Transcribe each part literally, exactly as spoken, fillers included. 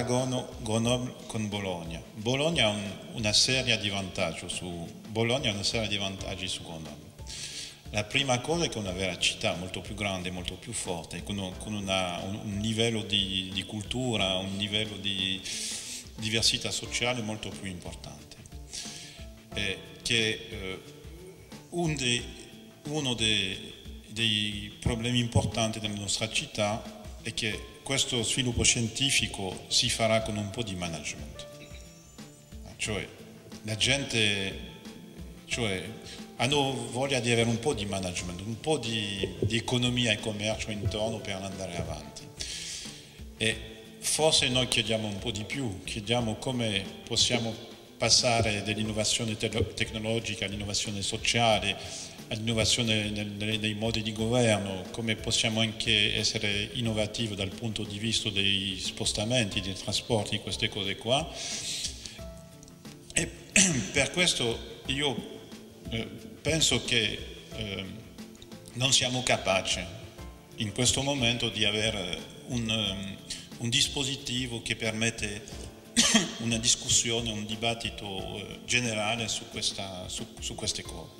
paragono Grenoble con Bologna. Bologna ha un, una serie di vantaggi su Bologna ha una serie di vantaggi su Grenoble. La prima cosa è che è una vera città molto più grande, molto più forte, con, con una, un, un livello di, di cultura, un livello di diversità sociale molto più importante. E che eh, un dei, uno dei, dei problemi importanti della nostra città è che questo sviluppo scientifico si farà con un po' di management. Cioè, la gente cioè, hanno voglia di avere un po' di management, un po' di, di economia e commercio intorno per andare avanti. E forse noi chiediamo un po' di più, chiediamo come possiamo passare dall'innovazione te tecnologica all'innovazione sociale, all'innovazione nei, nei modi di governo, come possiamo anche essere innovativi dal punto di vista dei spostamenti, dei trasporti, queste cose qua. E per questo io eh, penso che eh, non siamo capaci in questo momento di avere un, um, un dispositivo che permette una discussione, un dibattito eh, generale su, questa, su, su queste cose.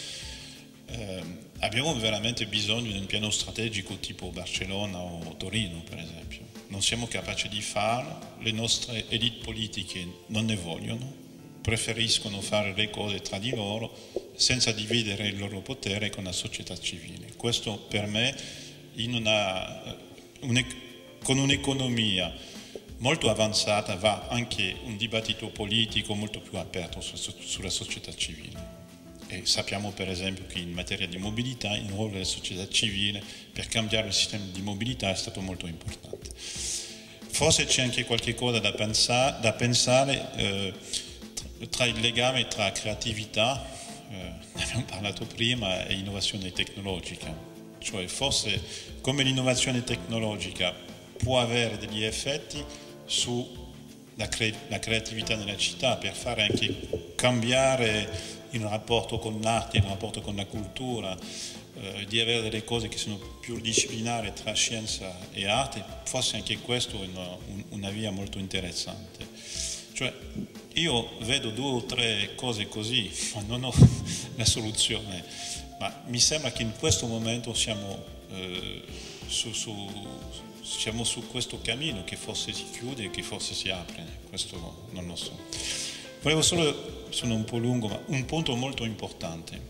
Eh, abbiamo veramente bisogno di un piano strategico tipo Barcellona o Torino, per esempio. Non siamo capaci di farlo, le nostre elite politiche non ne vogliono, preferiscono fare le cose tra di loro senza dividere il loro potere con la società civile. Questo per me, in una, un, con un'economia molto avanzata, va anche un dibattito politico molto più aperto su, su, sulla società civile. E sappiamo per esempio che in materia di mobilità il ruolo della società civile per cambiare il sistema di mobilità è stato molto importante. Forse c'è anche qualche cosa da, pensa, da pensare eh, tra il legame tra creatività, eh, ne abbiamo parlato prima, e innovazione tecnologica. Cioè forse come l'innovazione tecnologica può avere degli effetti sulla cre la creatività nella città per fare anche cambiare il rapporto con l'arte, il rapporto con la cultura, eh, di avere delle cose che sono più disciplinari tra scienza e arte, forse anche questo è una, un, una via molto interessante. Cioè, io vedo due o tre cose così, ma non ho la soluzione, ma mi sembra che in questo momento siamo, eh, su, su, siamo su questo cammino che forse si chiude e che forse si apre, questo non lo so. Volevo solo, sono un po' lungo, ma un punto molto importante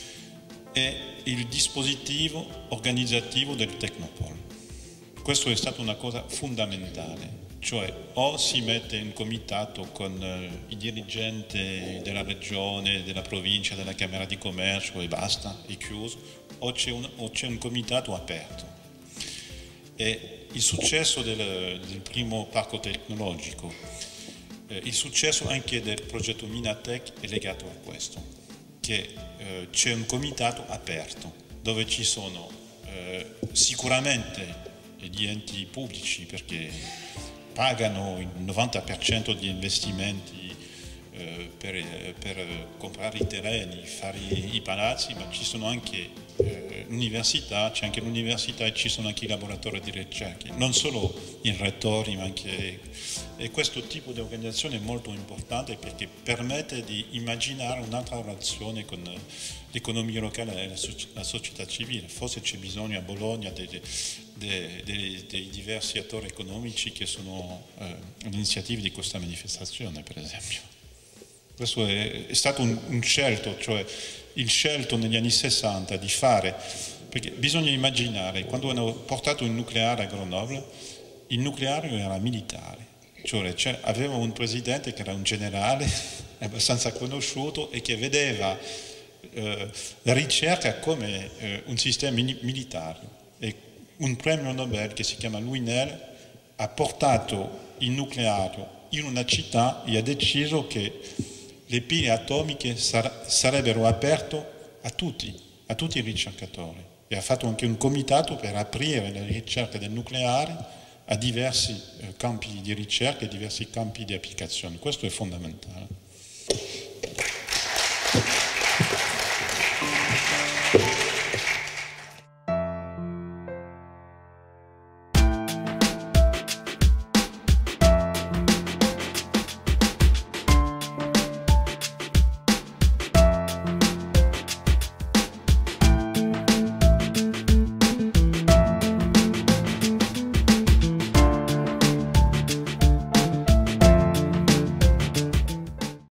è il dispositivo organizzativo del Tecnopole. Questo è stata una cosa fondamentale, cioè o si mette in comitato con eh, i dirigenti della regione, della provincia, della Camera di Commercio e basta, è chiuso, o c'è un, un comitato aperto. E il successo del, del primo parco tecnologico, eh, il successo anche del progetto Minatec è legato a questo, che eh, c'è un comitato aperto dove ci sono eh, sicuramente gli enti pubblici perché pagano il novanta per cento di investimenti eh, per, per comprare i terreni, fare i, i palazzi, ma ci sono anche eh, l'università, c'è anche l'università e ci sono anche i laboratori di ricerca, non solo i rettori, ma anche... E questo tipo di organizzazione è molto importante perché permette di immaginare un'altra relazione con l'economia locale e la, so la società civile. Forse c'è bisogno a Bologna dei, dei, dei, dei diversi attori economici che sono eh, l'iniziativa di questa manifestazione, per esempio. Questo è, è stato un, un scelto, cioè il scelto negli anni sessanta di fare, perché bisogna immaginare, quando hanno portato il nucleare a Grenoble, il nucleare era militare. Cioè, cioè aveva un presidente che era un generale abbastanza conosciuto e che vedeva eh, la ricerca come eh, un sistema militare. E un premio Nobel che si chiama Louis Néel ha portato il nucleare in una città e ha deciso che le pile atomiche sar sarebbero aperte a tutti, a tutti i ricercatori. E ha fatto anche un comitato per aprire la ricerca del nucleare a diversi eh, campi di ricerca e diversi campi di applicazione. Questo è fondamentale.